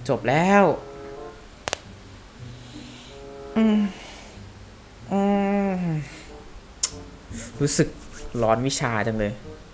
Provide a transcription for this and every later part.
จบแล้วรู้สึกร้อนวิชาจังเลย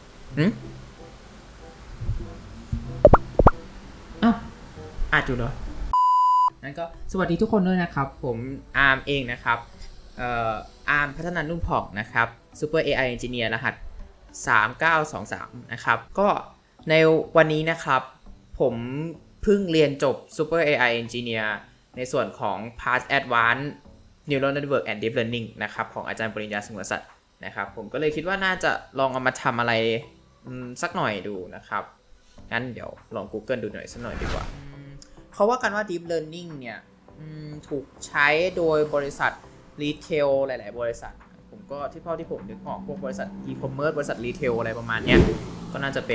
อ้าวอาจอยู่เหรองั้นก็สวัสดีทุกคนด้วยนะครับผมอาร์มเองนะครับอาร์มพัฒนานุ่มผ่องนะครับ Super AI Engineer รหัส3923นะครับก็ในวันนี้นะครับผมเพิ่งเรียนจบ Super AI Engineer ในส่วนของ Part Advanced Neural Network and Deep Learning นะครับของอาจารย์ปริญญาสงวนสัตว์นะครับผมก็เลยคิดว่าน่าจะลองเอามาทำอะไรสักหน่อยดูนะครับงั้นเดี๋ยวลอง Google ดูหน่อยสักหน่อยดีกว่าเขาว่ากันว่า Deep Learning เนี่ยถูกใช้โดยบริษัทรีเทลหลายๆบริษัทผมก็ที่ผมนึกออกพวกบริษัท e-commerce บริษัทรีเทลอะไรประมาณนี้ก็น่าจะเป็น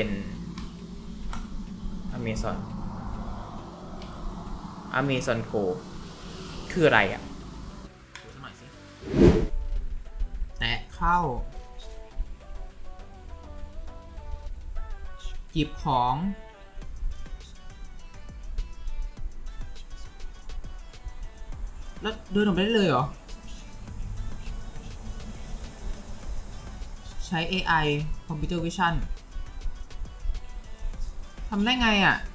Amazon Go คืออะไรอ่ะดูสักหน่อยสิแตะเข้าหยิบของแล้วเดินออกไปได้เลยเหรอใช้ AI Computer Vision ทำได้ไงอ่ะ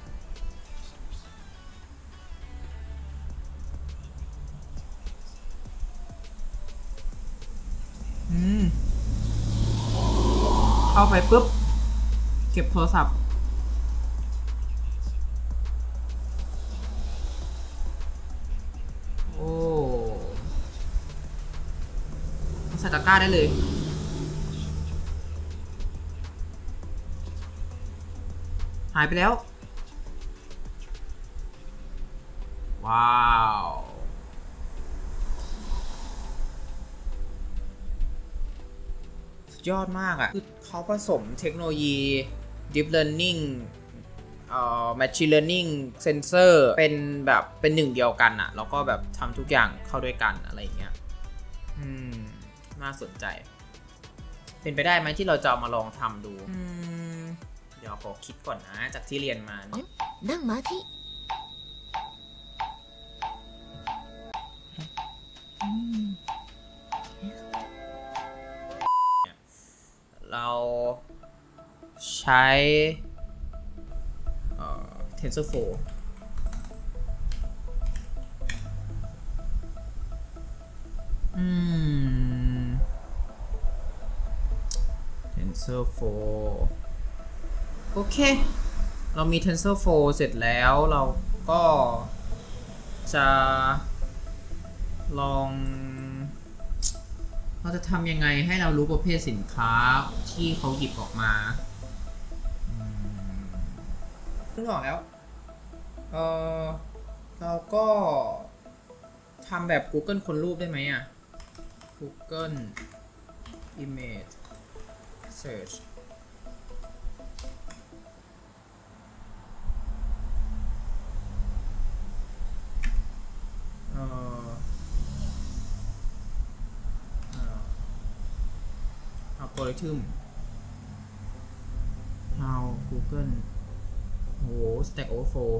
เข้าไปปุ๊บเก็บโทรศัพท์โอ้ใส่ตะกร้าได้เลยหายไปแล้วว้าวสุดยอดมากอ่ะคือเขาผสมเทคโนโลยี Deep Learning Machine Learning Sensor เป็นแบบเป็นหนึ่งเดียวกันอ่ะแล้วก็แบบทำทุกอย่างเข้าด้วยกันอะไรอย่างเงี้ยน่าสนใจเป็นไปได้ไหมที่เราจะมาลองทำดูเดี๋ยวขอคิดก่อนนะจากที่เรียนมาเนี่ยนั่งมาที่เราใช้ TensorFlow TensorFlow โอเคเรามี TensorFlow เสร็จแล้วเราก็จะลองเราจะทำยังไงให้เรารู้ประเภทสินค้าที่เขาหยิบออกมานึกออกแล้วเราก็ทำแบบ Google ค้นรูปได้ไหมอ่ะ Google Image Search Algorithm How Google โอ้ Stack Overflow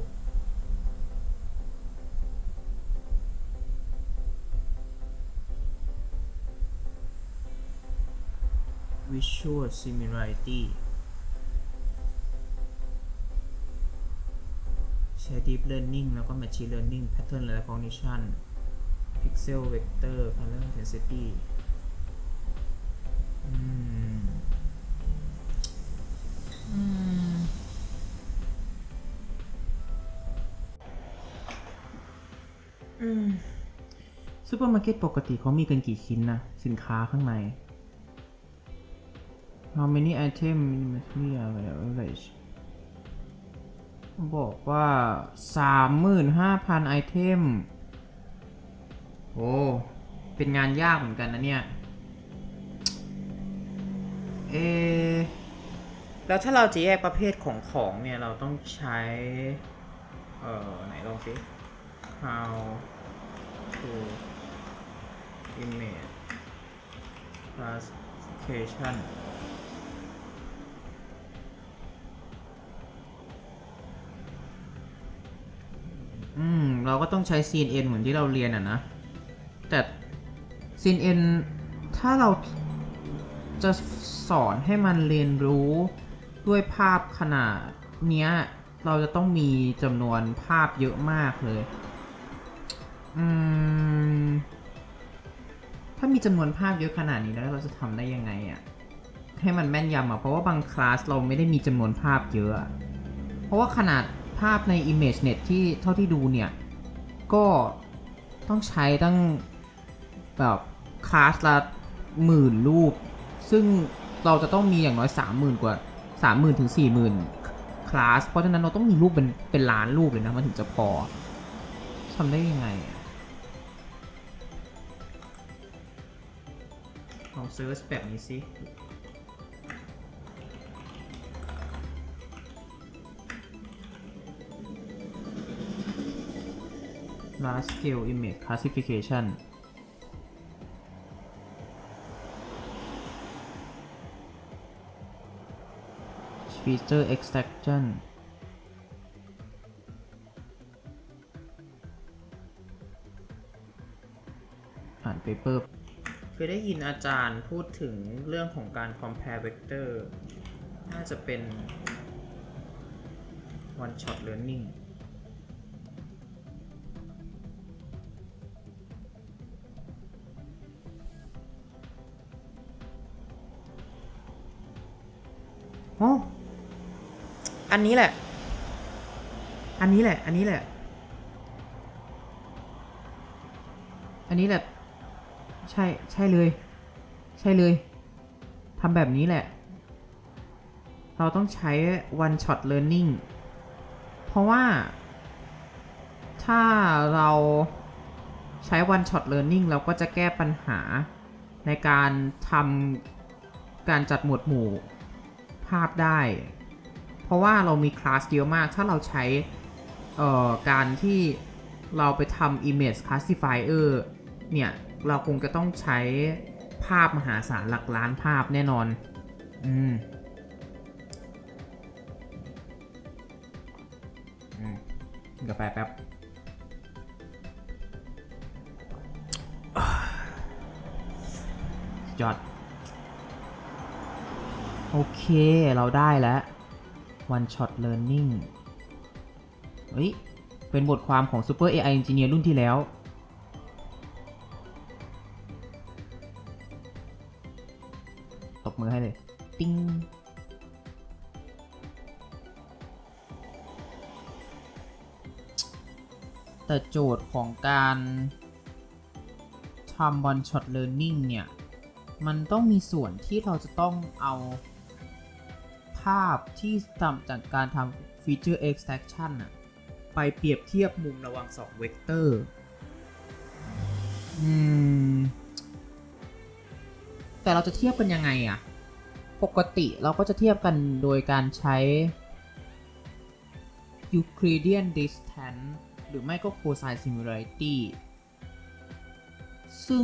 Visual Similarity ใช้ Deep Learning แล้วก็ Machine Learning Pattern Recognition Pixel Vector Color Densityซูเปอร์มาร์เก็ตปกติเขามีกันกี่ชิ้นนะสินค้าข้างใน How many itemsมีอะไร average บอกว่า 35,000 ไอเทมโอ้เป็นงานยากเหมือนกันนะเนี่ยแล้วถ้าเราจะแยกประเภทของเนี่ยเราต้องใช้ไหนลองสิ How to image classification เราก็ต้องใช้ CNN เหมือนที่เราเรียนนะแต่ CNN ถ้าเราจะสอนให้มันเรียนรู้ด้วยภาพขนาดเนี้ยเราจะต้องมีจำนวนภาพเยอะมากเลยถ้ามีจำนวนภาพเยอะขนาดนี้แล้วเราจะทำได้ยังไงให้มันแม่นยำเพราะว่าบางคลาสเราไม่ได้มีจำนวนภาพเยอะเพราะว่าขนาดภาพใน ImageNet ที่เท่าที่ดูเนี่ยก็ต้องใช้ตั้งแบบคลาสละ10,000 รูปซึ่งเราจะต้องมีอย่างน้อย 30,000 กว่า 30,000 ถึง 40,000 คลาสเพราะฉะนั้นเราต้องมีรูปเป็นล้านรูปเลยนะมันถึงจะพอทำได้ยังไงลองเซิร์ชแบบนี้สิlarge scale image classification feature extraction อ่าน paper เคยได้ยินอาจารย์พูดถึงเรื่องของการ compare vector น่าจะเป็น one shot learningอันนี้แหละ อันนี้แหละ อันนี้แหละ อันนี้แหละ ใช่เลย ใช่เลย ทำแบบนี้แหละ เราต้องใช้ one shot learning เพราะว่าถ้าเราใช้ one shot learning เราก็จะแก้ปัญหาในการทำการจัดหมวดหมู่ภาพได้เพราะว่าเรามีคลาสเยอะมากถ้าเราใช้การที่เราไปทำ image classifier เนี่ยเราคงจะต้องใช้ภาพมหาศาลหลักล้านภาพแน่นอนกินกาแฟแป๊บจอดโอเคเราได้แล้ว one shot learning เฮ้ยเป็นบทความของ Super AI Engineer รุ่นที่แล้วตบมือให้เลยติ้งแต่โจทย์ของการทำ one shot learning เนี่ยมันต้องมีส่วนที่เราจะต้องเอาภาพที่ทำจากการทำ feature extraction ไปเปรียบเทียบมุมระหว่าง2เวกเตอร์แต่เราจะเทียบกันยังไงปกติเราก็จะเทียบกันโดยการใช้ Euclidean distance หรือไม่ก็ cosine similarity ซึ่ง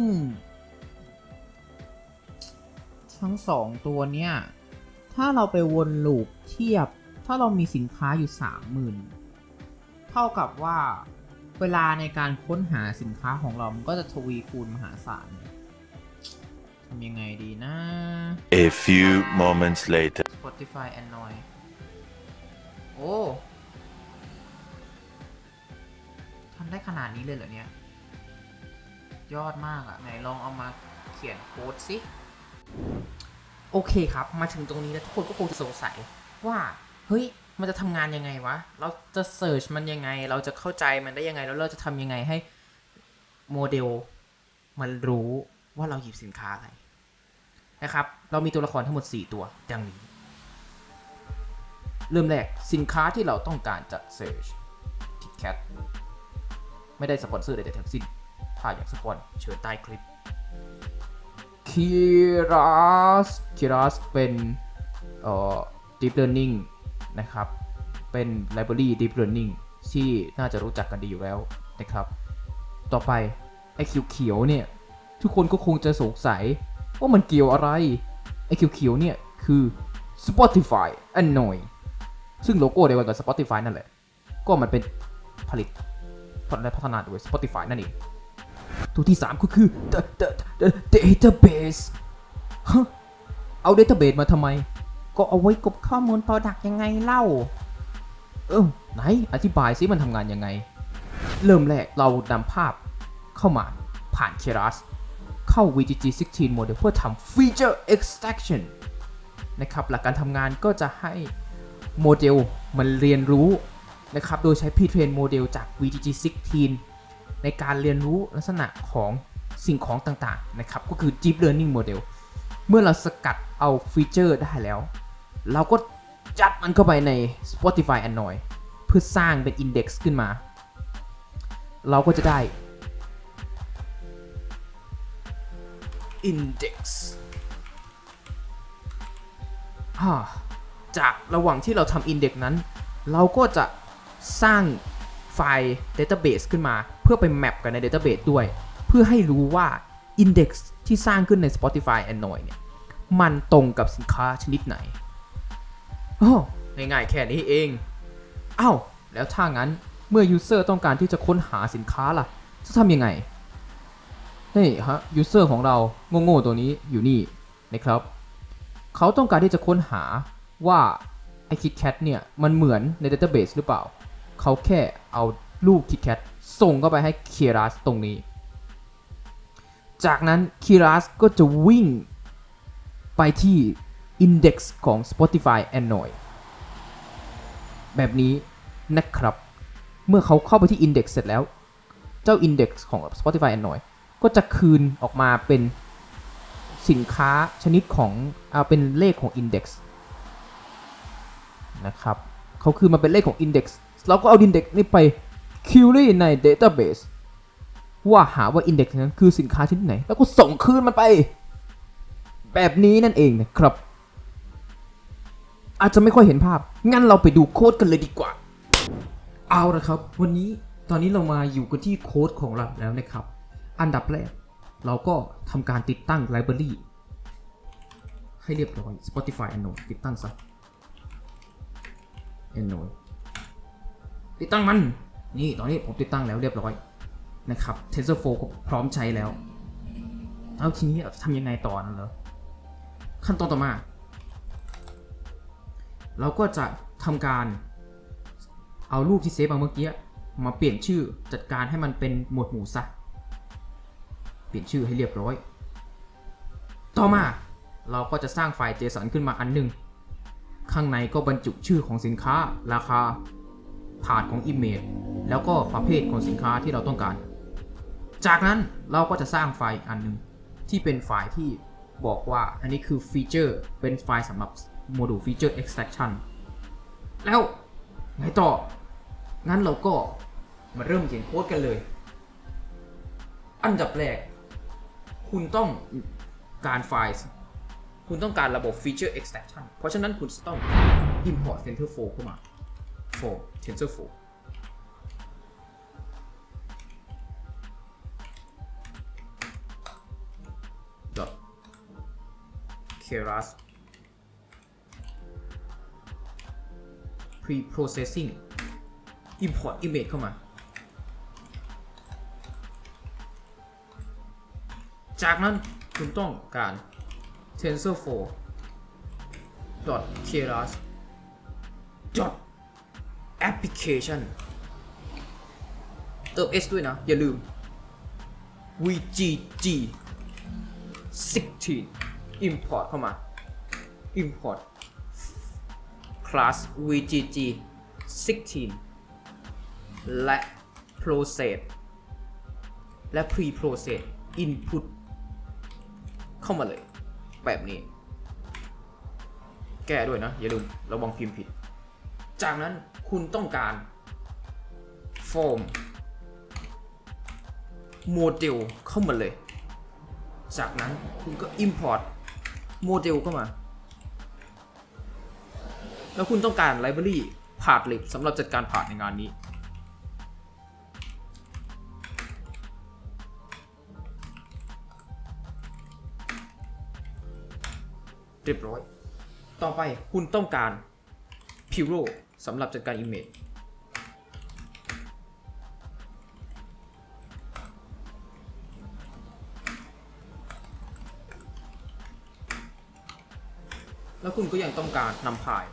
ทั้ง2ตัวเนี้ยถ้าเราไปวนลูปเทียบถ้าเรามีสินค้าอยู่ 30,000 เท่ากับว่าเวลาในการค้นหาสินค้าของเรามันก็จะทวีคูณมหาศาลทำยังไงดีนะ A few moments later Spotify Android โอ้ทำได้ขนาดนี้เลยเหรอเนี่ยยอดมากไหนลองเอามาเขียนโค้ดสิโอเคครับมาถึงตรงนี้แล้วทุกคนก็คงจะสงสัยว่าเฮ้ยมันจะทำงานยังไงวะเราจะเสิร์ชมันยังไงเราจะเข้าใจมันได้ยังไงแล้วเราจะทำยังไงให้โมเดลมันรู้ว่าเราหยิบสินค้าอะไรนะครับเรามีตัวละครทั้งหมด4ตัวดังนี้เริ่มแรกสินค้าที่เราต้องการจะเสิร์ช KitKat ไม่ได้สปอนเซอร์ใดๆทั้งสิ้นถ้าอยากสปอนเชิญใต้คลิปKeras เป็นDeep Learning นะครับเป็น Library Deep Learning ที่น่าจะรู้จักกันดีอยู่แล้วนะครับต่อไปไอ้เขียวๆเนี่ยทุกคนก็คงจะสงสัยว่ามันเกี่ยวอะไรไอ้เขียวๆเนี่ยคือ Spotify Android ซึ่งโลโก้เดียวกันกับ Spotify นั่นแหละก็มันเป็นผลิตพัฒนาโดย Spotify นั่นเองตัวที่3ก็คือ the database ฮะเอา database มาทำไมก็เอาไว้กบข้อมูล product ยังไงเล่าไหนอธิบายซิมันทำงานยังไงเริ่มแรกเรานำภาพเข้ามาผ่าน Keras เข้า VGG16 model เพื่อทำ feature extraction นะครับหลักการทำงานก็จะให้โมเดลมันเรียนรู้นะครับโดยใช้ pre-train โมเดลจาก VGG16 ในการเรียนรู้ลักษณะของสิ่งของต่างๆนะครับก็คือ Deep Learning Model เมื่อเราสกัดเอาฟีเจอร์ได้แล้วเราก็จัดมันเข้าไปใน Spotify Android เพื่อสร้างเป็น Index ขึ้นมาเราก็จะได้ Index จากระหว่างที่เราทำ Index นั้นเราก็จะสร้างไฟล์ Database ขึ้นมาเพื่อไปแมปกันใน Database ด้วยเพื่อให้รู้ว่า Index ที่สร้างขึ้นใน Spotify Android เนี่ยมันตรงกับสินค้าชนิดไหนง่ายๆแค่นี้เองแล้วถ้างั้นเมื่อ User ต้องการที่จะค้นหาสินค้าล่ะจะทำยังไงนี่ฮะ User ของเราโง่ๆตัวนี้อยู่นี่นะครับเขาต้องการที่จะค้นหาว่าไอ้ KitKat เนี่ยมันเหมือนใน Database หรือเปล่าเขาแค่เอารูป KitKat ส่งเข้าไปให้ Keras ตรงนี้จากนั้น Keras ก็จะวิ่งไปที่ Index ของ Spotify Android แบบนี้นะครับเมื่อเขาเข้าไปที่ Index เสร็จแล้วเจ้า Index ของ Spotify Android ก็จะคืนออกมาเป็นสินค้าชนิดของเป็นเลขของ Index นะครับเขาคืนมาเป็นเลขของ Index เราก็เอา Index นี้ไป query ใน Database ว่าหาว่า Index นั้นคือสินค้าชนิดไหนแล้วก็ส่งคืนมันไปแบบนี้นั่นเองนะครับอาจจะไม่ค่อยเห็นภาพงั้นเราไปดูโค้ดกันเลยดีกว่าเอาละครับตอนนี้เรามาอยู่กันที่โค้ดของเราแล้วนะครับอันดับแรกเราก็ทำการติดตั้ง Library ให้เรียบร้อย Spotify Android ติดตั้งซะ Android ติดตั้งมันนี่ตอนนี้ผมติดตั้งแล้วเรียบร้อยนะครับ TensorFlow ก็พร้อมใช้แล้วเอาทีนี้ทำยังไงต่อนั่นเหรอขั้นตอนต่อมาเราก็จะทำการเอารูปที่เซฟมาเมื่อกี้มาเปลี่ยนชื่อจัดการให้มันเป็นหมวดหมู่ซะเปลี่ยนชื่อให้เรียบร้อยต่อมาเราก็จะสร้างไฟล์ JSON ขึ้นมาอันหนึ่งข้างในก็บรรจุชื่อของสินค้าราคาพาธของ Image แล้วก็ประเภทของสินค้าที่เราต้องการจากนั้นเราก็จะสร้างไฟล์อันหนึ่งที่เป็นไฟล์ที่บอกว่าอันนี้คือฟีเจอร์เป็นไฟล์สำหรับโมดูล Feature Extraction แล้วไงต่องั้นเราก็มาเริ่มเขียนโค้ดกันเลยอันดับแรกคุณต้องการไฟล์คุณต้องการระบบ Feature Extraction เพราะฉะนั้นคุณจะต้อง import TensorFlow เข้ามา for TensorFlow Keras Pre-processing Import Image เข้ามาจากนั้นคุณต้องการ TensorFlow Keras application เติม s ด้วยนะอย่าลืม VGG 16 import เข้ามา import class VGG 16 และ process และ pre-process input เข้ามาเลยแบบนี้แก้ด้วยนะอย่าลืมระวังพิมพ์ผิดจากนั้นคุณต้องการ form model เข้ามาเลยจากนั้นคุณก็ import model เข้ามาแล้วคุณต้องการ library Pathlet สำหรับจัดการ path ในงานนี้เรียบร้อยต่อไปคุณต้องการ Piro สำหรับจัดการ image แล้วคุณก็ยังต้องการนำพาย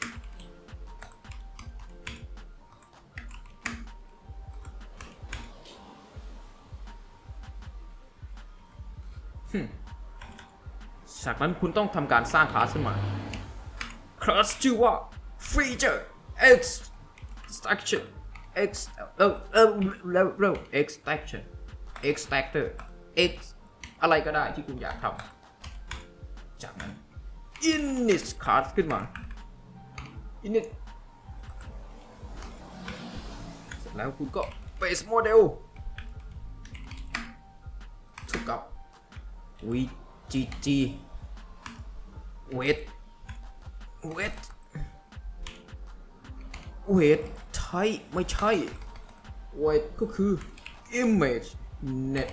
จากนั้นคุณต้องทำการสร้างคลาสขึ้นมาคลาสชื่อว่า feature extraction extractor x อะไรก็ได้ที่คุณอยากทำจากนั้น init class ขึ้นมา init เสร็จแล้วคุณก็ base model เท่ากับ vgg weightใช่ไม่ใช่ weight ก็คือ image net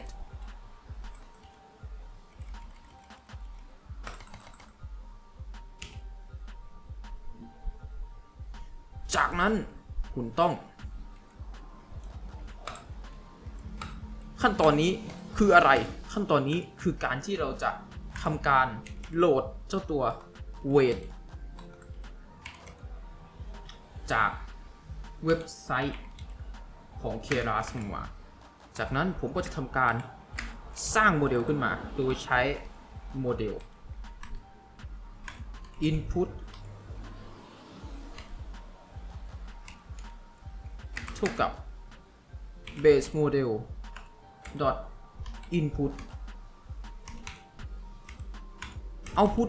จากนั้นคุณต้องขั้นตอนนี้คืออะไรขั้นตอนนี้คือการที่เราจะทำการโหลดเจ้าตัว weight จากเว็บไซต์ของ Keras มาจากนั้นผมก็จะทำการสร้างโมเดลขึ้นมาโดยใช้โมเดล input เท่ากับ base model dot input output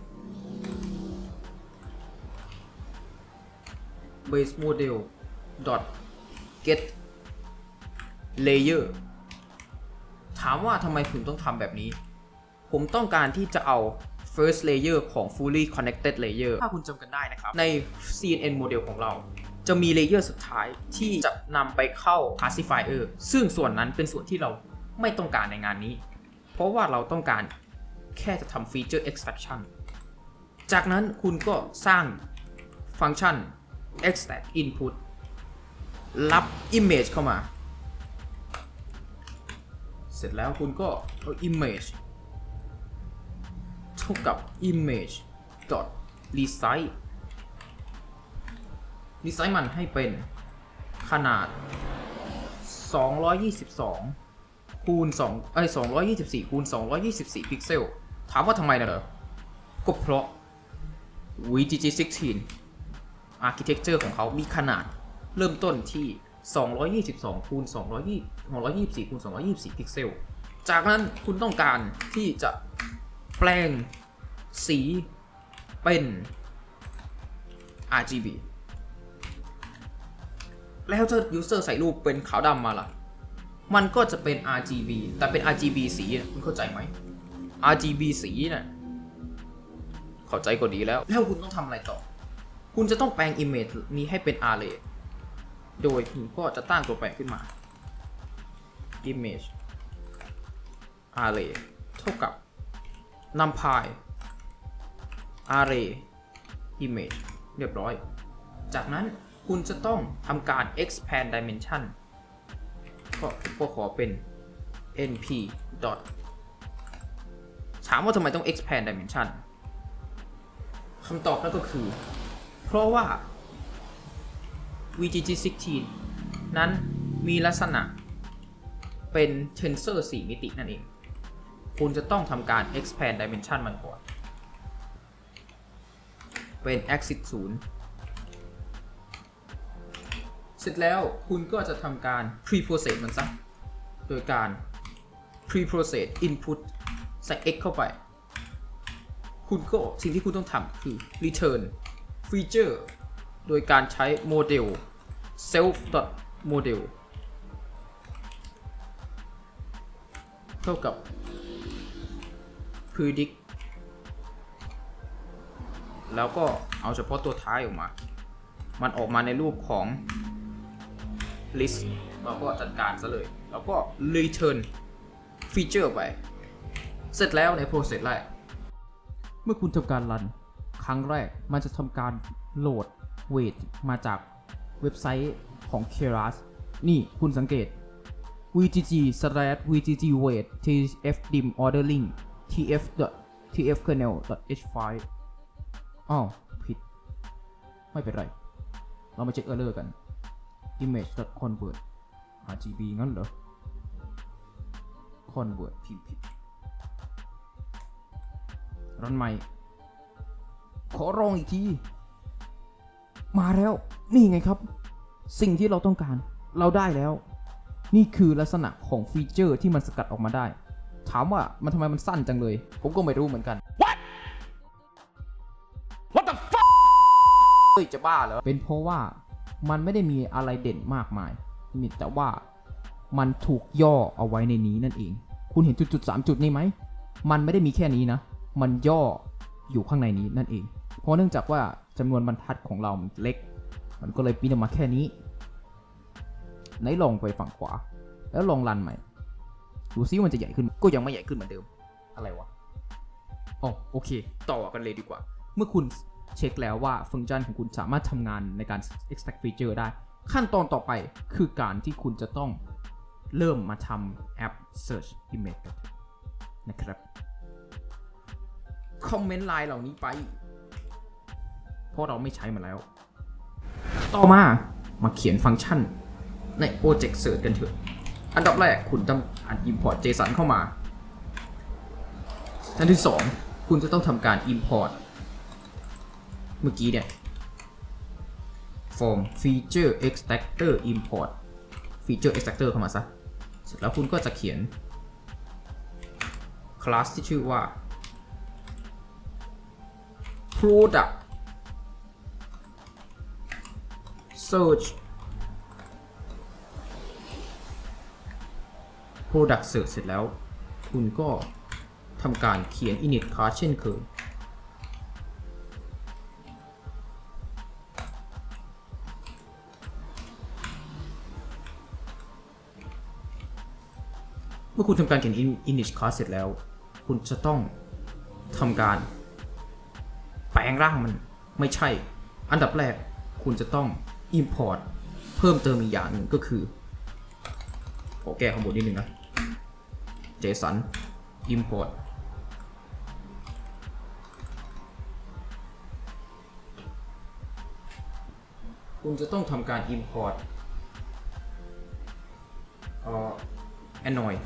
base model dot get layer ถามว่าทำไมผมต้องทำแบบนี้ผมต้องการที่จะเอา first layer ของ fully connected layer ถ้าคุณจำกันได้นะครับใน CNN model ของเราจะมีเลเยอร์สุดท้ายที่จะนำไปเข้า classifier ซึ่งส่วนนั้นเป็นส่วนที่เราไม่ต้องการในงานนี้เพราะว่าเราต้องการแค่จะทำ feature extraction จากนั้นคุณก็สร้างฟังก์ชัน extract input รับ image เข้ามาเสร็จแล้วคุณก็เอา image เท่ากับ image dot resize มันให้เป็นขนาด222คูณ224คูณ224พิกเซลถามว่าทำไมนะเหรอก็เพราะ VGG16 Architecture ของเขามีขนาดเริ่มต้นที่222คูณ224คูณ224พิกเซลจากนั้นคุณต้องการที่จะแปลงสีเป็น RGB แล้วถ้า user ใส่รูปเป็นขาวดำมาล่ะมันก็จะเป็น RGB แต่เป็น RGB สีคุณเข้าใจไหม RGB สีน่ะเข้าใจก็ดีแล้วคุณต้องทำอะไรต่อคุณจะต้องแปลง image นี้ให้เป็น array โดยคุณก็จะตั้งตัวแปรขึ้นมา image array เท่ากับ numpy array image เรียบร้อยจากนั้นคุณจะต้องทำการ expand dimension ก็ขอเป็น np dot ถามว่าทำไมต้อง expand dimension คำตอบนั่นก็คือเพราะว่า VGG16 นั้นมีลักษณะเป็น tensor 4 มิตินั่นเองคุณจะต้องทำการ expand dimension มันก่อนเป็น axis 0เสร็จแล้วคุณก็จะทำการ pre-process มันซะโดยการ pre-process input ใส่ x เข้าไปคุณก็สิ่งที่คุณต้องทำคือ return feature โดยการใช้โมเดล self.model เท่ากับ predict แล้วก็เอาเฉพาะตัวท้ายออกมามันออกมาในรูปของ list เราก็จัดการซะเลยแล้วก็ return feature ไปเสร็จแล้วใน process แรกเมื่อคุณทำการรันครั้งแรกมันจะทำการโหลด weight มาจากเว็บไซต์ของ Keras นี่คุณสังเกต vgg/vgg weight tf dim ordering tf kernel.h5 อ้าวผิดไม่เป็นไรเรามาเช็คerrorกัน image.convert RGB งั้นเหรอ convert พิมพ์ผิดรันใหม่ขอลองอีกทีมาแล้วนี่ไงครับสิ่งที่เราต้องการเราได้แล้วนี่คือลักษณะของฟีเจอร์ที่มันสกัดออกมาได้ถามว่ามันทำไมมันสั้นจังเลยผมก็ไม่รู้เหมือนกัน What the fuck เฮ้ยจะบ้าเหรอเป็นเพราะว่ามันไม่ได้มีอะไรเด่นมากมายมีแต่ว่ามันถูกย่อเอาไว้ในนี้นั่นเองคุณเห็นจุดๆ3จุดนี้ไหมมันไม่ได้มีแค่นี้นะมันย่ออยู่ข้างในนี้นั่นเองเพราะเนื่องจากว่าจำนวนบรรทัดของเรามันเล็กมันก็เลยปริ้นออกมาแค่นี้ไหนลองไปฝั่งขวาแล้วลองรันใหม่ดูซิมันจะใหญ่ขึ้นก็ยังไม่ใหญ่ขึ้นเหมือนเดิมอะไรวะอ๋อโอเคต่อกันเลยดีกว่าเมื่อคุณเช็คแล้วว่าฟังก์ชันของคุณสามารถทำงานในการ extract feature ได้ขั้นตอนต่อไปคือการที่คุณจะต้องเริ่มมาทำแอป search image กันนะครับคอมเมนต์ไลน์เหล่านี้ไปเพราะเราไม่ใช้มาแล้วต่อมาเขียนฟังก์ชันใน Project Search กันเถอะอันดับแรกคุณต้องimport JSON เข้ามาอันที่2คุณจะต้องทำการ import เมื่อกี้เนี่ย form feature extractor import feature extractor เข้ามาซะเสร็จแล้วคุณก็จะเขียน class ที่ชื่อว่า product search product search เสร็จแล้วคุณก็ทำการเขียน init class เช่นเคยเมื่อคุณทำการเขียน init class เสร็จแล้วคุณจะต้องทำการแปลงร่างมันไม่ใช่อันดับแรกคุณจะต้อง import เพิ่มเติมอีกอย่างหนึ่งก็คือขอแก้ข้างบนนิดนึงนะ JSON import คุณจะต้องทำการ import Android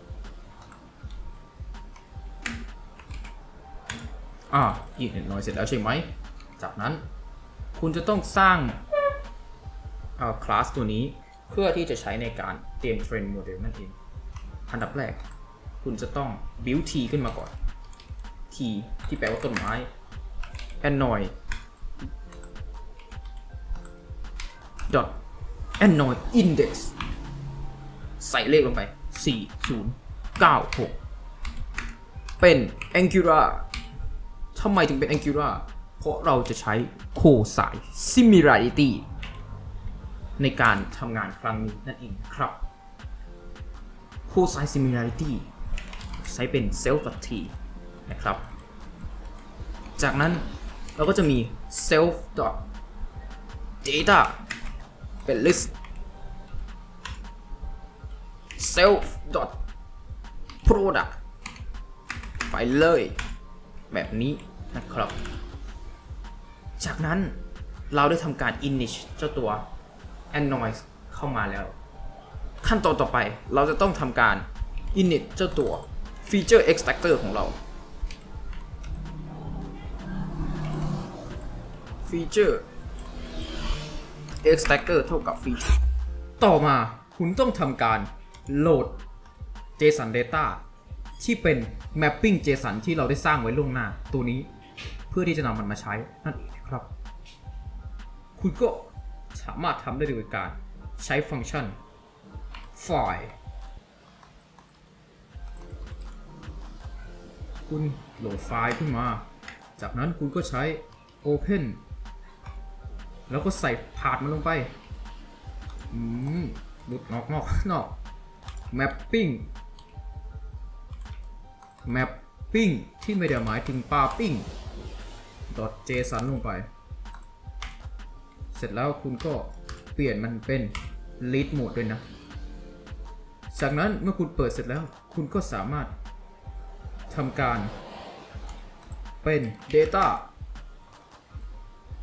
อีกน้อยเสร็จแล้วใช่ไหมจากนั้นคุณจะต้องสร้างคลาสตัวนี้เพื่อที่จะใช้ในการเตรียมเทรนโมเดลนั่นเองอันดับแรกคุณจะต้อง build t ขึ้นมาก่อน t ที่แปลว่าต้นไม้ Android Android index ใส่เลขลงไป 4096 เป็น Angular ทำไมถึงเป็น Angular เพราะเราจะใช้ cosine similarity ในการทำงานครั้งนี้นั่นเองครับ cosine similarity ใช้เป็น self.t นะครับจากนั้นเราก็จะมี self.data เป็น list self.product ไปเลยแบบนี้นะครับจากนั้นเราได้ทำการ init เจ้าตัว Android เข้ามาแล้วขั้นตอนต่อไปเราจะต้องทำการ init เจ้าตัว feature extractor ของเรา feature extractor เท่ากับ feature ต่อมาคุณต้องทำการโหลด JSON data ที่เป็น mapping JSON ที่เราได้สร้างไว้ล่วงหน้าตัวนี้เพื่อที่จะนำมันมาใช้นั่นเองครับคุณก็สามารถทำได้โดยการใช้ฟังก์ชัน file คุณโหลดไฟล์ขึ้นมาจากนั้นคุณก็ใช้ open แล้วก็ใส่พาธมันลงไปหลุดนอก mapping ที่ไม่ได้หมายถึงปาปิ้ง .json ลงไปเสร็จแล้วคุณก็เปลี่ยนมันเป็น read mode ด้วยนะจากนั้นเมื่อคุณเปิดเสร็จแล้วคุณก็สามารถทำการเป็น data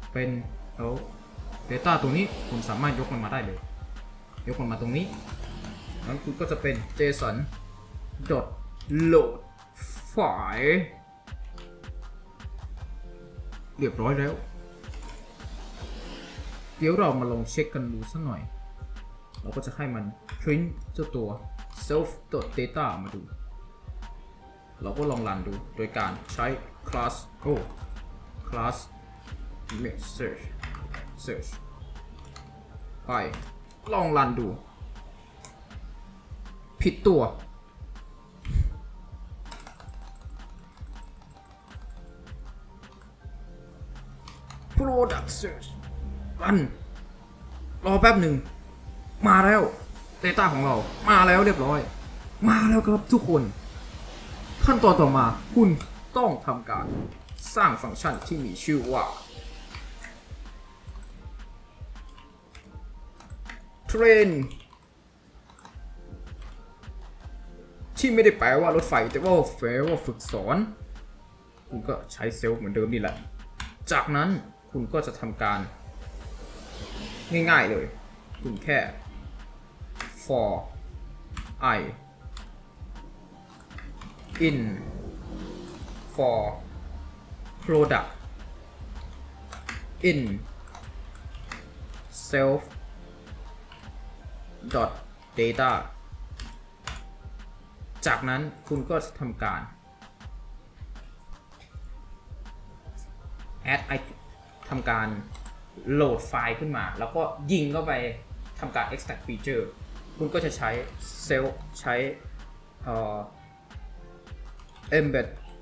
เป็นData ตรงนี้คุณสามารถยกมันมาได้เลยยกมันมาตรงนี้แล้วคุณก็จะเป็น json load file เรียบร้อยแล้วเดี๋ยวเรามาลองเช็คกันดูสักหน่อยเราก็จะให้มัน print เจ้าตัว self data มาดูเราก็ลองรันดูโดยการใช้ class image search ไปลองรันดูผิดตัว product search รันรอแป๊บหนึ่งมาแล้ว Data ของเรามาแล้วเรียบร้อยมาแล้วครับทุกคนขั้นตอนต่อมาคุณต้องทำการสร้างฟังก์ชันที่มีชื่อว่า train ที่ไม่ได้แปลว่ารถไฟแต่ว่าแปลว่าฝึกสอนคุณก็ใช้เซลล์เหมือนเดิมนี่แหละจากนั้นคุณก็จะทำการง่ายๆเลยคุณแค่ for I in for product in self dot data จากนั้นคุณก็จะทำการ add ทำการโหลดไฟล์ขึ้นมาแล้วก็ยิงเข้าไปทำการ extract feature คุณก็จะใช้ใช้ embed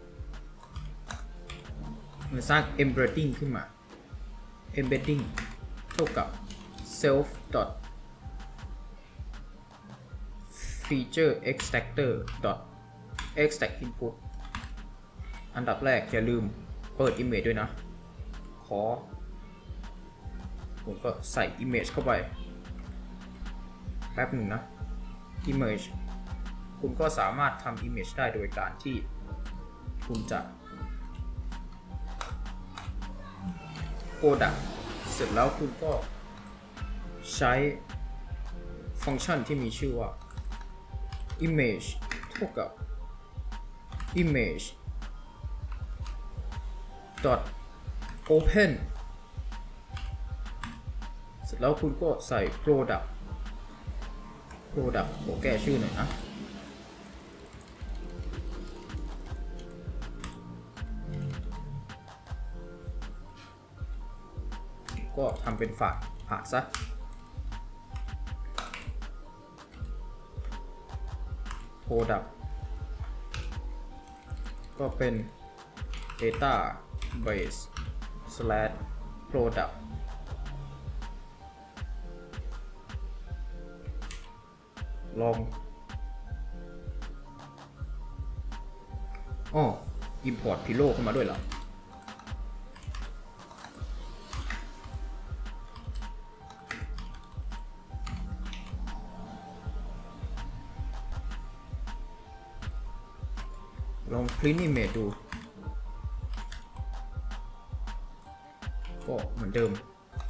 มันสร้าง embedding ขึ้นมา embedding เท่ากับ self dot feature extractor dot extract input อันดับแรกอย่าลืมเปิด image ด้วยนะผมก็ใส่ image เข้าไปแป๊บหนึ่งนะ image คุณก็สามารถทำ image ได้โดยการที่คุณจะ product เสร็จแล้วคุณก็ใช้ฟังก์ชันที่มีชื่อว่า image เท่ากับ image dot open เสร็จแล้วคุณก็ใส่ product ขอแก้ชื่อหน่อยนะก็ทำเป็นฝากซะ product ก็เป็น database / product ลองimport pillow เข้ามาด้วยเหรอลอง print image ดูก็เหมือนเดิม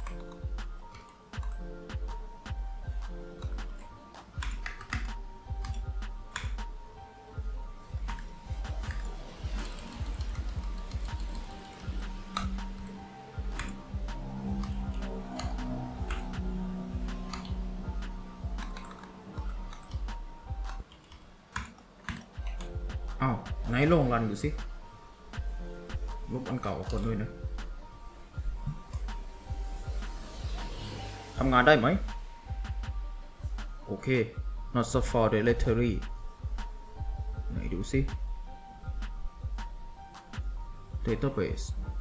ไหนลองรันดูสิลบอันเก่าคนด้วยนะทำงานได้ไหมโอเค not so far directory ไหนดูสิ database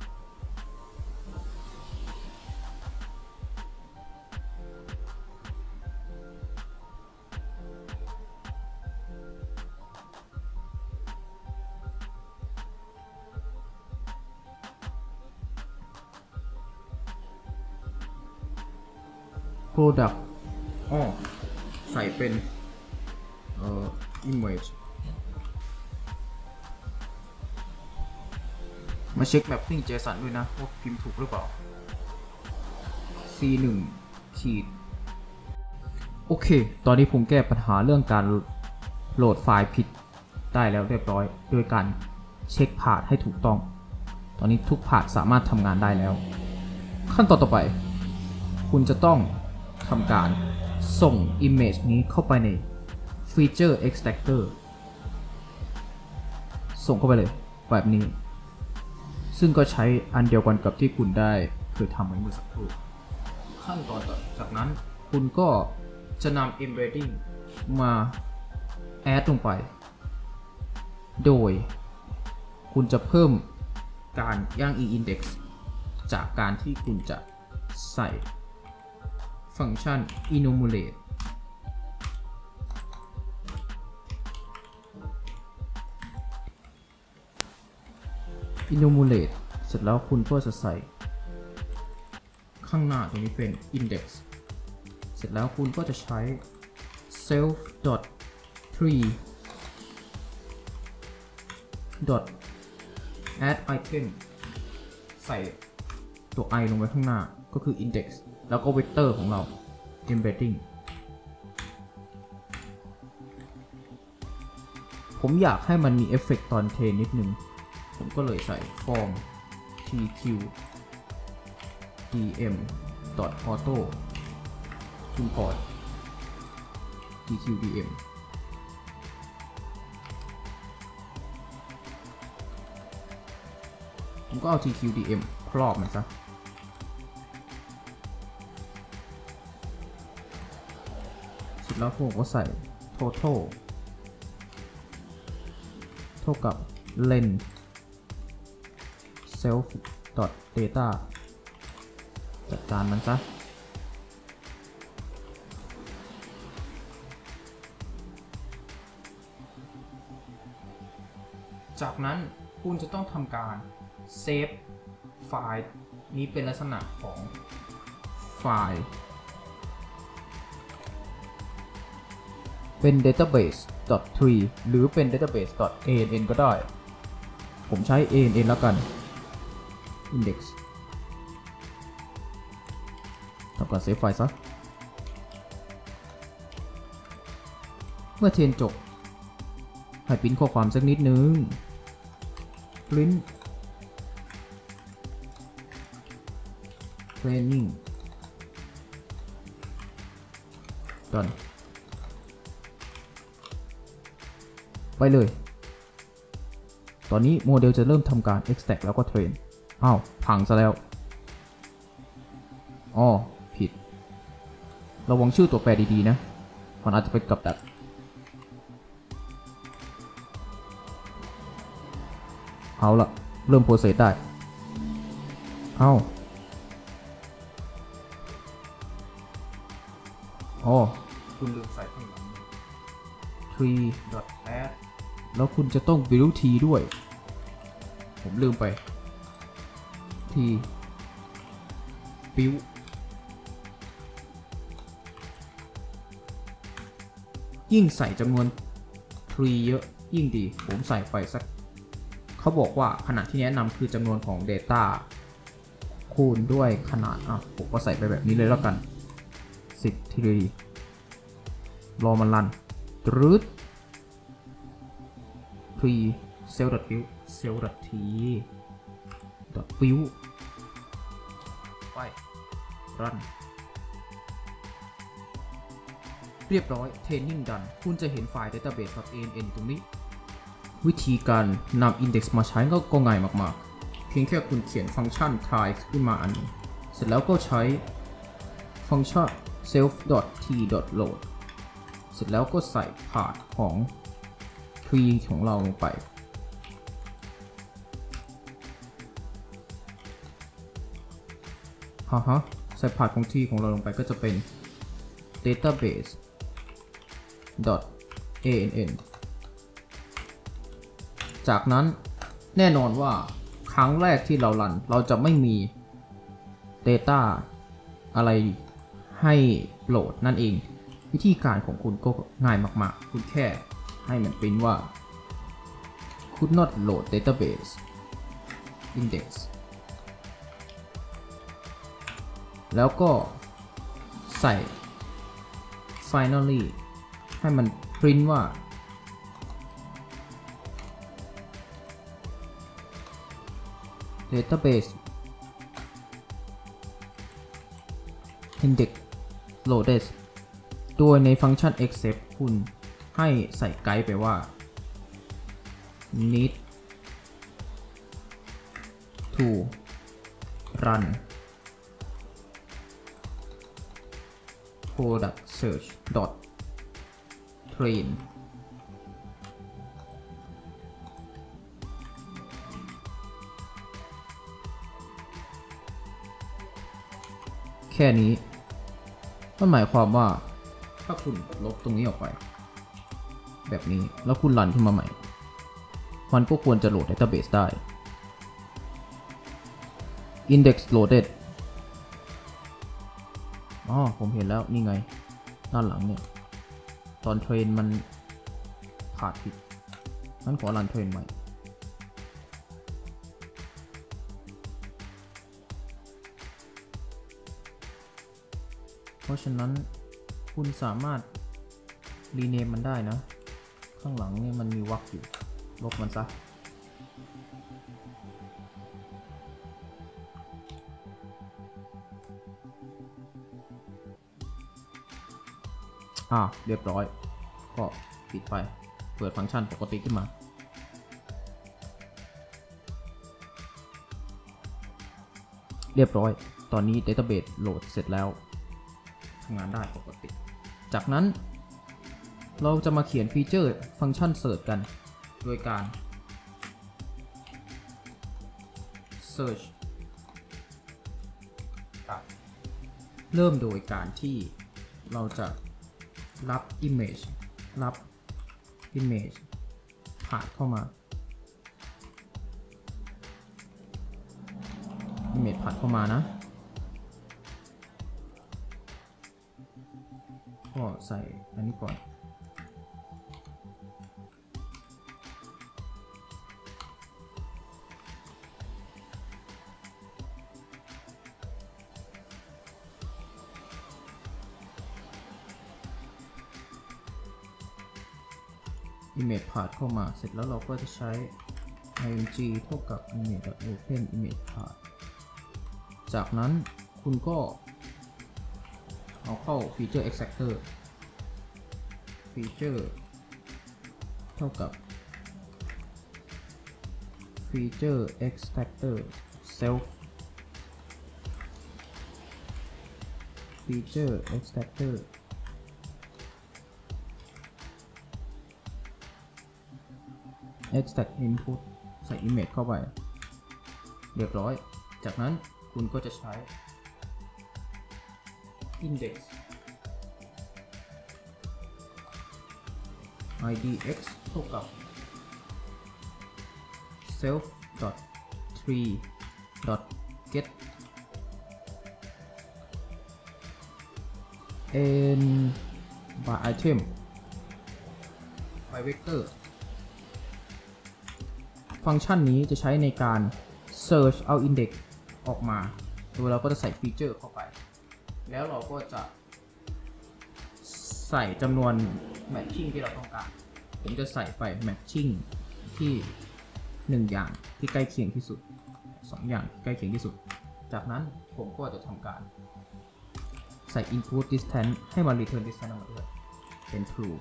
product ใส่เป็นimage มาเช็ค mapping JSON ด้วยนะว่าพิมพ์ถูกหรือเปล่า C1 ขีดโอเคตอนนี้ผมแก้ปัญหาเรื่องการโหลดไฟล์ผิดได้แล้วเรียบร้อยโดยการเช็คพาธให้ถูกต้องตอนนี้ทุกพาธสามารถทำงานได้แล้วขั้นตอนต่อไปคุณจะต้องทำการส่ง Image นี้เข้าไปใน Feature Extractor ส่งเข้าไปเลยแบบนี้ซึ่งก็ใช้อันเดียวกันกับที่คุณได้เคยทำไว้เมื่อสักครู่ขั้นตอนต่อจากนั้นคุณก็จะนำ Embedding มา Add ลงไปโดยคุณจะเพิ่มการย่าง e-index จากการที่คุณจะใส่ฟังก์ชัน enumerate enumerate เสร็จแล้วคุณก็จะใส่ข้างหน้าตรงนี้เป็น index เสร็จแล้วคุณก็จะใช้ self tree add item ใส่ตัว i ลงไปข้างหน้าก็คือ index แล้วก็ vector ของเรา embedding ผมอยากให้มันมีเอฟเฟกต์ตอนเทรนนิดนึงผมก็เลยใส่ form tq dm auto import tq dm ผมก็เอา tq dm ครอบมันซะเสร็จแล้วผมก็ใส่ total เท่ากับ len self data จัดการมันซะจากนั้นคุณจะต้องทำการเซฟไฟล์นี้เป็นลักษณะของไฟล์เป็น database.tree หรือเป็น database.ann ก็ได้ผมใช้ ann แล้วกัน index ทำการเซฟไฟล์ซะเมื่อเทรนจบให้พิมพ์ข้อความสักนิดนึง print training done ไปเลยตอนนี้โมเดลจะเริ่มทำการ extract แล้วก็เทรนอ้าวพังซะแล้วอ๋อผิดระวังชื่อตัวแปรดีๆนะมันอาจจะเป็นกับดักเอาละเริ่มโปรเซสได้เอาอ๋อคุณลืมใส่ข้างหลัง tree.add แล้วคุณจะต้อง build t ด้วยผมลืมไป t build ยิ่งใส่จำนวน tree เยอะยิ่งดีผมใส่ไปสักเขาบอกว่าขนาดที่แนะนำคือจำนวนของ Data คูณด้วยขนาดผมก็ใส่ไปแบบนี้เลยแล้วกัน10 tree รอมันรันตรึด tree cell.build cell.t build ไปรันเรียบร้อย training done คุณจะเห็นไฟล์ database.ann ตรงนี้วิธีการนำ index มาใช้ก็ง่ายมากๆเพียงแค่คุณเขียนฟังก์ชัน try ขึ้นมาอันนึงเสร็จแล้วก็ใช้ฟังก์ชัน self.t.load เสร็จแล้วก็ใส่ path ของ tree ของเราลงไปใส่ path ของ tree ของเราลงไปก็จะเป็น database.ann จากนั้นแน่นอนว่าครั้งแรกที่เรารันเราจะไม่มี Data อะไรให้โหลดนั่นเองวิธีการของคุณก็ง่ายมากๆคุณแค่ให้มันเป็นว่า could not load database index แล้วก็ใส่ finally ให้มัน print ว่า database index loaded โดยในฟังก์ชัน except คุณให้ใส่ไกด์ไปว่า need to run product search dot train แค่นี้มันหมายความว่าถ้าคุณลบตรงนี้ออกไปแบบนี้แล้วคุณรันขึ้นมาใหม่มันก็ควรจะโหลด database ได้ index loaded อ๋อผมเห็นแล้วนี่ไงด้านหลังเนี่ยตอนเทรนมันขาดผิดงั้นขอรันเทรนใหม่เพราะฉะนั้นคุณสามารถรีเนมมันได้นะข้างหลังนี่มันมีวรรคอยู่ลบมันซะเรียบร้อยก็ปิดไปเปิดฟังก์ชันปกติขึ้นมาเรียบร้อยตอนนี้ Database โหลดเสร็จแล้วทำงานได้ปกติจากนั้นเราจะมาเขียนฟีเจอร์ฟังก์ชัน Search กันโดยการ Search เริ่มโดยการที่เราจะรับ image ผ่านเข้ามา image ผ่านเข้ามานะก็ใส่อันนี้ก่อนimage path เข้ามาเสร็จแล้วเราก็จะใช้ img เท่ากับ image.open image path จากนั้นคุณก็เอาเข้า feature extractor feature เท่ากับ feature extractor self feature extractor extract input ใส่ image เข้าไปเรียบร้อยจากนั้นคุณก็จะใช้ index idx เท่ากับ self tree get n by item by vectorฟังก์ชันนี้จะใช้ในการ search เอา index ออกมาโดยเราก็จะใส่ฟีเจอร์เข้าไปแล้วเราก็จะใส่จำนวน matching ที่เราต้องการผมจะใส่ไป matching ที่1อย่างที่ใกล้เคียงที่สุด2อย่างที่ใกล้เคียงที่สุดจากนั้นผมก็จะทำการใส่ input distance ให้มัน return distance ออกมาด้วยเป็น true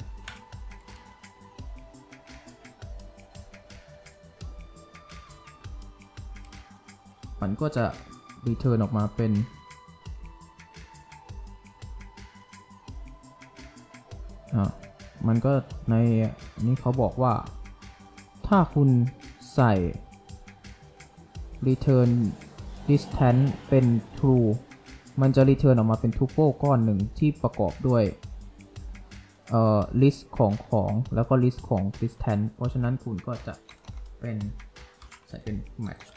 มันก็จะ return ออกมาเป็นมันก็ในนี้เขาบอกว่าถ้าคุณใส่ return distance เป็น true มันจะ return ออกมาเป็น tuple ก้อนหนึ่งที่ประกอบด้วยlist ของแล้วก็ list ของ distance เพราะฉะนั้นคุณก็จะเป็นใส่เป็น match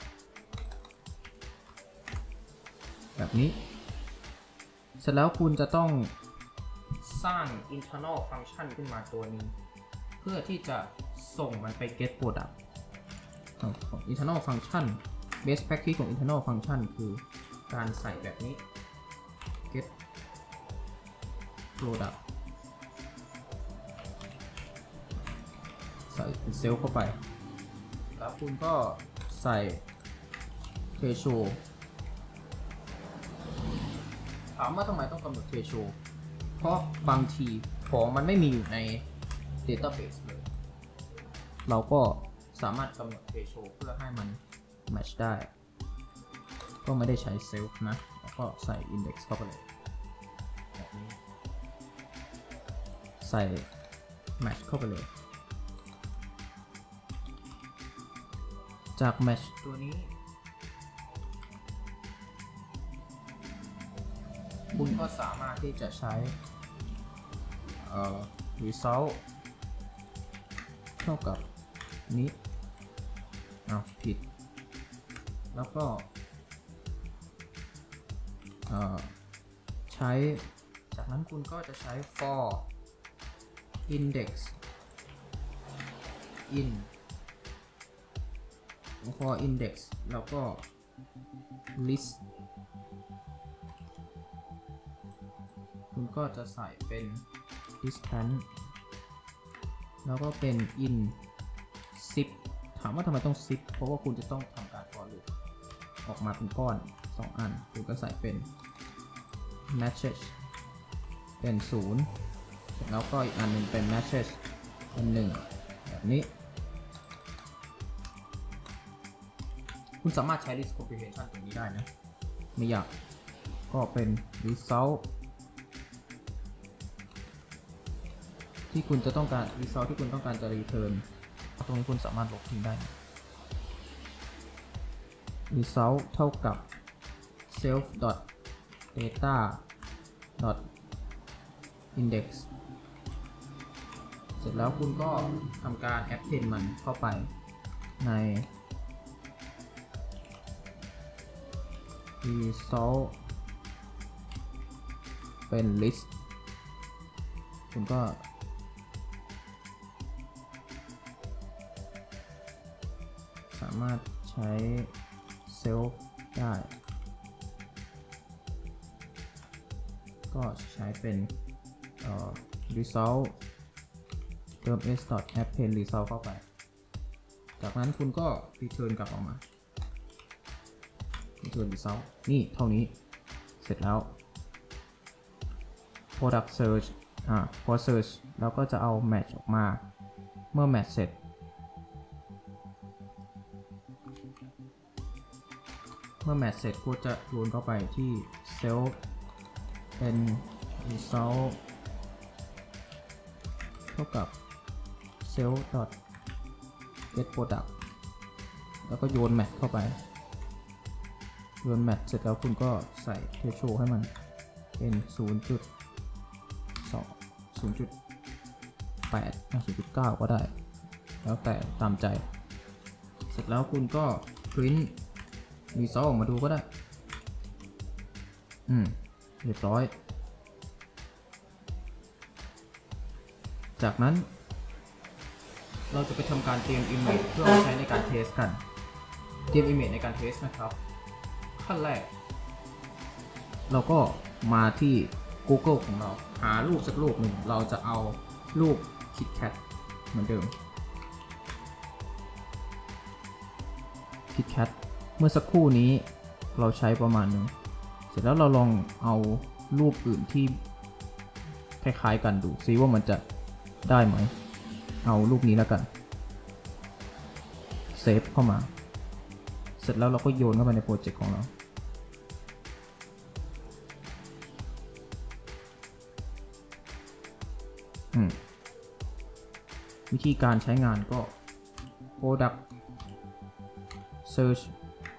แบบนี้เสร็จแล้วคุณจะต้องสร้าง internal function ขึ้นมาตัวนึงเพื่อที่จะส่งมันไป get product ของ internal function best practice ของ internal function คือการใส่แบบนี้ get product ใส่เป็นเซลล์เข้าไปแล้วคุณก็ใส่ threshold ถามว่าทำไมต้องกำหนด threshold เพราะบางทีของมันไม่มีอยู่ใน database เลยเราก็สามารถกำหนด threshold เพื่อให้มัน match ได้ก็ไม่ได้ใช้ self นะแล้วก็ใส่ index เข้าไปเลยแบบนี้ใส่ match เข้าไปเลยจาก match ตัวนี้คุณก็สามารถที่จะใช้result เท่ากับนี้ผิดแล้วก็ใช้จากนั้นคุณก็จะใช้ for index in for index แล้วก็ list คุณก็จะใส่เป็น distance แล้วก็เป็น in zip ถามว่าทำไมต้อง zip เพราะว่าคุณจะต้องทำการ for loop ออกมาเป็นก้อน2 อันคุณก็ใส่เป็น matches เป็น0แล้วก็อีกอันหนึ่งเป็น matches เป็น1แบบนี้คุณสามารถใช้ list comprehension ตรงนี้ได้นะไม่ยากก็เป็น result ที่คุณจะต้องการ result ที่คุณต้องการจะ return ตรงนี้คุณสามารถลบทิ้งได้ result เท่ากับ self data index เสร็จแล้วคุณก็ทำการ append มันเข้าไปใน result เป็น list คุณก็สามารถใช้ self ได้ก็ใช้เป็นresult เติม s.append result เข้าไปจากนั้นคุณก็ return กลับออกมา return result นี่เท่านี้เสร็จแล้ว product searchพอ search แล้วก็จะเอา match ออกมาเมื่อ match เสร็จก็จะโยนเข้าไปที่ self เป็น result เท่ากับ self get product แล้วก็โยน match เข้าไปโยน match เสร็จแล้วคุณก็ใส่ threshold ให้มันเป็น 0.9 ก็ได้แล้วแต่ตามใจเสร็จแล้วคุณก็ print result ออกมาดูก็ได้เรียบร้อยจากนั้นเราจะไปทำการเตรียม image เพื่อใช้ในการเทสกันเตรียม image ในการเทสนะครับขั้นแรกเราก็มาที่ Google ของเราหารูปสักรูปหนึ่งเราจะเอารูป KitKat เหมือนเดิม KitKat เมื่อสักครู่นี้เราใช้ประมาณนึงเสร็จแล้วเราลองเอารูปอื่นที่คล้ายๆกันดูซิว่ามันจะได้ไหมเอารูปนี้แล้วกันเซฟเข้ามาเสร็จแล้วเราก็โยนเข้าไปในโปรเจกต์ของเราวิธีการใช้งานก็ product search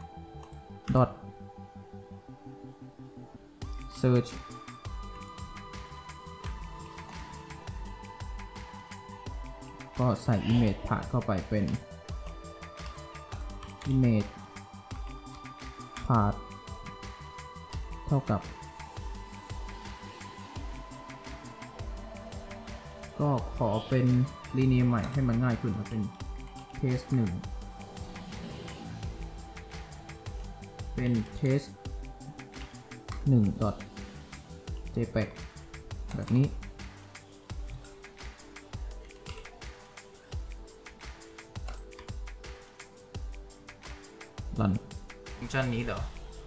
ก็ใส่ image ผ่านเข้าไปเป็น image ผ่านเท่ากับก็ขอเป็น rename ใหม่ให้มันง่ายขึ้นมาเป็น test 1เป็น test 1 JPEG แบบนี้รันฟังก์ชันนี้เหรอ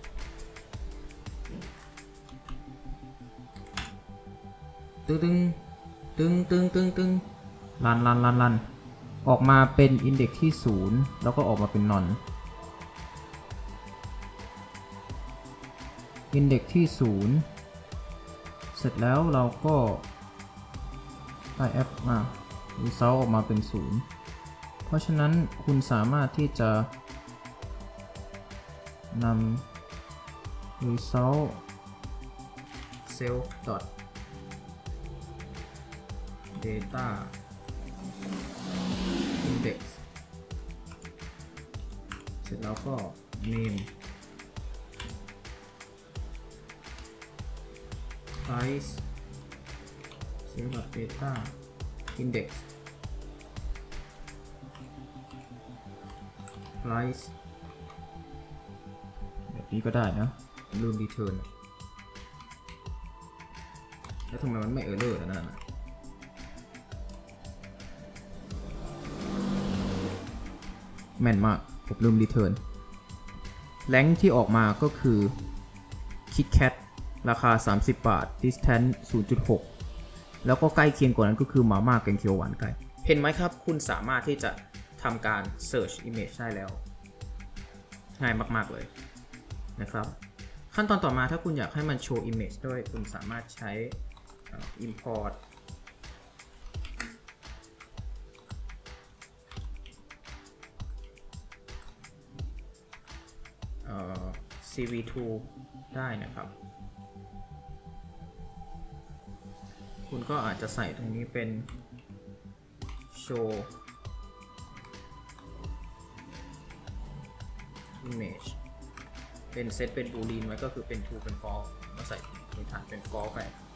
ตึงรันออกมาเป็น index ที่ 0 แล้วก็ออกมาเป็น none index ที่ 0 เสร็จแล้วเราก็ได้แอปมา result ออกมาเป็น 0 เพราะฉะนั้นคุณสามารถที่จะนำ result self data index เสร็จแล้วก็ name price self data index price แบบนี้ก็ได้นะลืม return แล้วทำไมมันไม่ error แล้วนั่นนะแม่นมากผมลืม return แรงที่ออกมาก็คือ KitKat ราคา30 บาท distance 0.6 แล้วก็ใกล้เคียงกว่านั้นก็คือมาม่าแกงเขียวหวานไก่เห็นไหมครับคุณสามารถที่จะทำการ search image ได้แล้วง่ายมากๆเลยนะครับขั้นตอนต่อมาถ้าคุณอยากให้มันโชว์ image ด้วยคุณสามารถใช้ import CV2 ได้นะครับคุณก็อาจจะใส่ตรงนี้เป็น show image เป็นเซตเป็น boolean ไว้ก็คือเป็น true เป็น false ก็ใส่ในฐานเป็น false ไป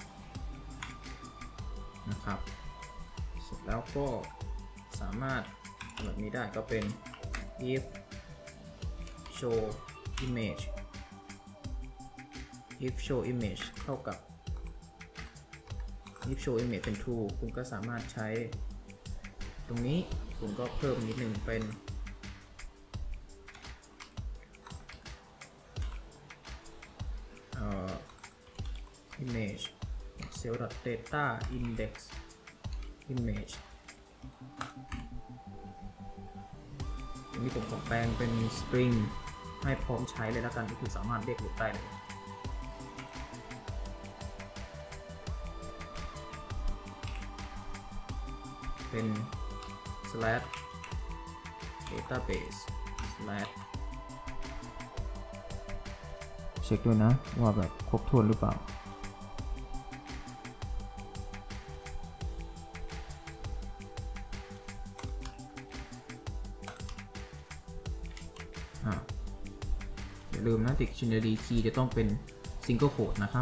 นะครับเสร็จแล้วก็สามารถแบบนี้ได้ก็เป็น if show image if show image เท่ากับ if show image เป็น true คุณก็สามารถใช้ตรงนี้คุณก็เพิ่มนิดหนึ่งเป็นimage cell.data index image ตรงนี้ผมขอแปลงเป็น string ให้พร้อมใช้เลยแล้วกันก็คือสามารถเรียกหลุดได้เลยเป็น slash database slash เช็คด้วยนะว่าแบบครบถ้วนหรือเปล่าอย่าลืมนะ dictionary key จะต้องเป็น single quote นะครับ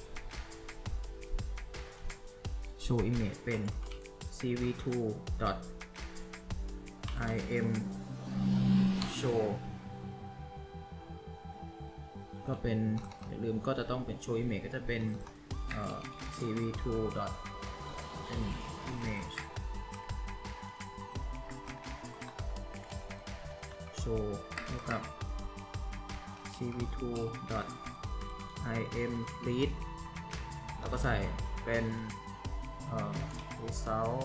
show image เป็น cv2.im show ก็เป็นอย่าลืมก็จะต้องเป็น show image ก็จะเป็นcv2.image show เท่ากับ cv2.im read แล้วก็ใส่เป็นresult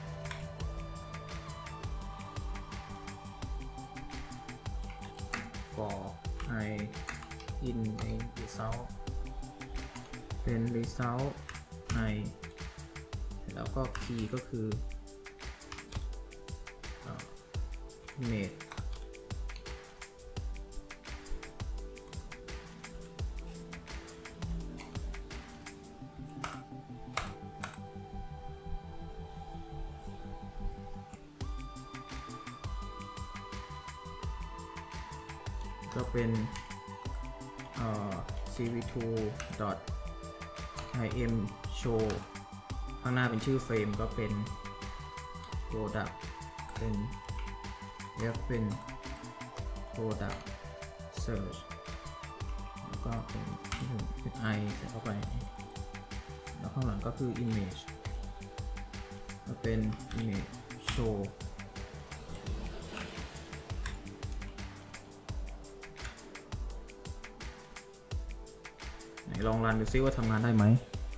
for I in result เป็น result I แล้วก็ key ก็คือ imageก็เป็นcv2.im show ข้างหน้าเป็นชื่อเฟรมก็เป็น product เป็น f เป็น product search แล้วก็เป็นi ใส่เข้าไปแล้วข้างหลังก็คือ image ก็เป็น image show ไหนลองรันดูซิว่าทำงานได้ไหม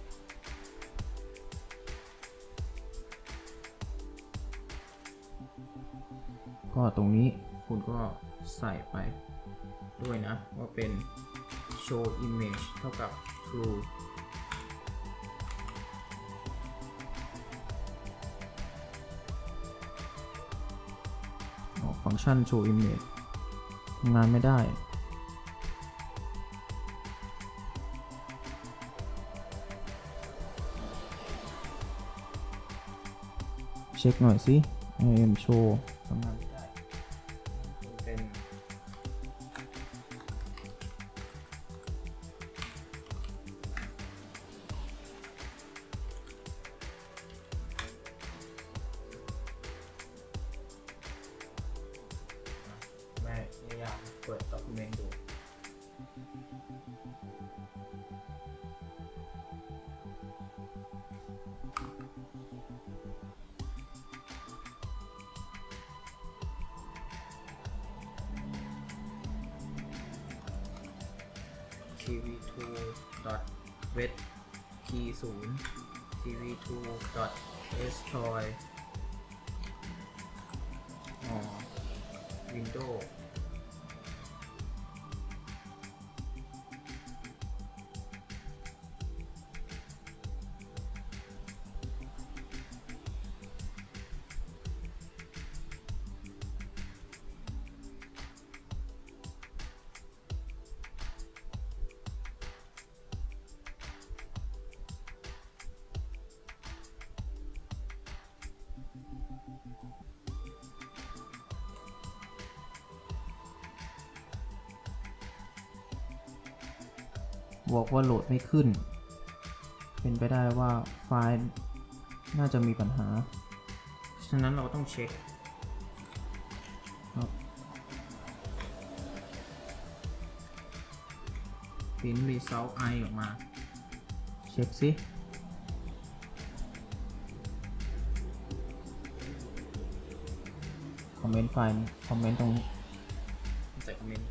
ก็ตรงนี้คุณก็ใส่ไปด้วยนะว่าเป็น show image เท่ากับ true ฟังก์ชัน show image ทำงานไม่ได้เช็คหน่อยสิ im show ทำงานไม่ได้เป็นแม่พยายามเปิด document ดู tv2.wet key 0 tv2.destroy windowบอกว่าโหลดไม่ขึ้นเป็นไปได้ว่าไฟล์น่าจะมีปัญหาฉะนั้นเราต้องเช็คครับ print result i ออกมาเช็คสิคอมเมนต์ไฟล์นี้คอมเมนต์ตรงนี้ใส่คอมเมนต์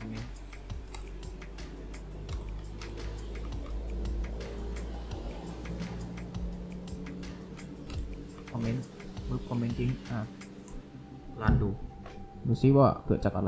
ปึ๊บคอมเมนต์ทิ้งรันดูซิว่าเกิดจากอะไร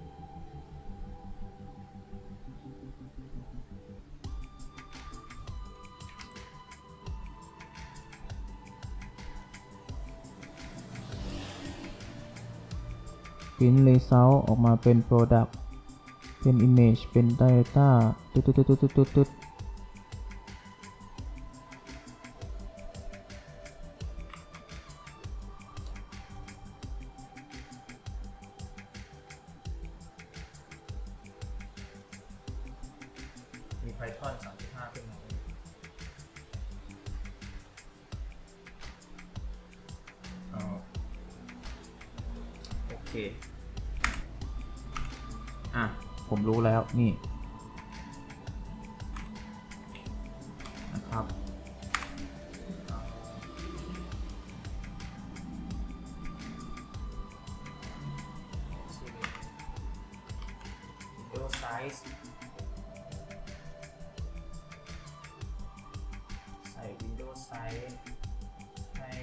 print result ออกมาเป็น product เป็น image เป็น data ตุ๊ดมี Python 35 ขึ้นมาโอเคผมรู้แล้วนี่นะครับWindows size ใส่ Windows size ให้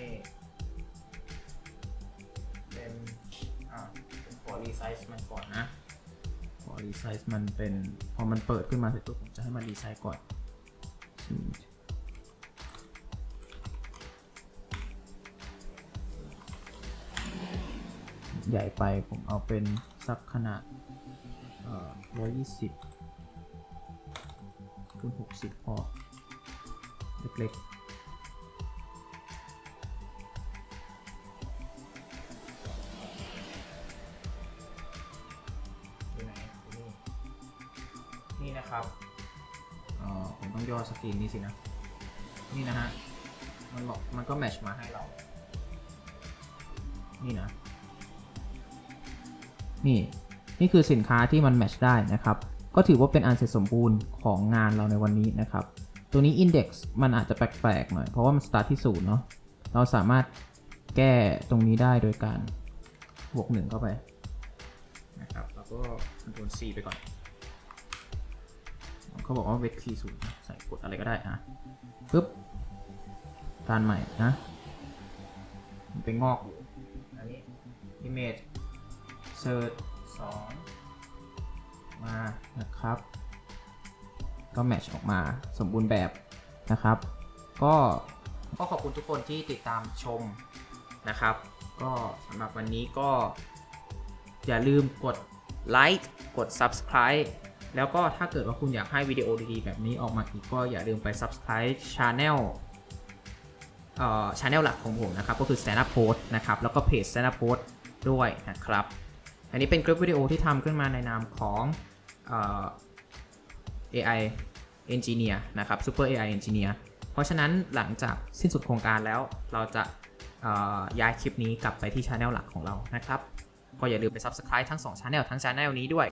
เป็นขอ resize มันก่อนนะขอ resize มันเป็นพอมันเปิดขึ้นมาเสร็จปุ๊บผมจะให้มัน resize ก่อนใหญ่ไปผมเอาเป็นสักขนาด120 คูณ 60 พอเล็กๆนี่นะครับผมต้องย่อสกรีนนี้สินะนี่นะฮะมันก็แมทช์มาให้เรานี่นะนี่คือสินค้าที่มันแมทช์ได้นะครับก็ถือว่าเป็นอันเสร็จสมบูรณ์ของงานเราในวันนี้นะครับตัวนี้ index มันอาจจะแปลกๆหน่อยเพราะว่ามัน start ที่0เนาะเราสามารถแก้ตรงนี้ได้โดยการบวก1เข้าไปนะครับแล้วก็ Ctrl C ไปก่อนเขาบอกว่า wet key 0ใส่กดอะไรก็ได้ฮะปึ๊บการใหม่นะมันเป็นงอกอยู่อันนี้ image search 2มานะครับก็แมทช์ออกมาสมบูรณ์แบบนะครับก็ขอบคุณทุกคนที่ติดตามชมนะครับก็สำหรับวันนี้ก็อย่าลืมกดไลค์กด Subscribe แล้วก็ถ้าเกิดว่าคุณอยากให้วิดีโอดีๆแบบนี้ออกมาอีกก็อย่าลืมไป Subscribe Channel Channel หลักของผมนะครับก็คือ Stand Up Post นะครับแล้วก็เพจ Stand Up Post ด้วยนะครับอันนี้เป็นคลิปวิดีโอที่ทำขึ้นมาในนามของAI Engineer นะครับ Super AI Engineer เพราะฉะนั้นหลังจากสิ้นสุดโครงการแล้วเราจะย้ายคลิปนี้กลับไปที่ Channel หลักของเรานะครับก็อย่าลืมไป Subscribe ทั้ง2 Channel ทั้ง Channel นี้ด้วย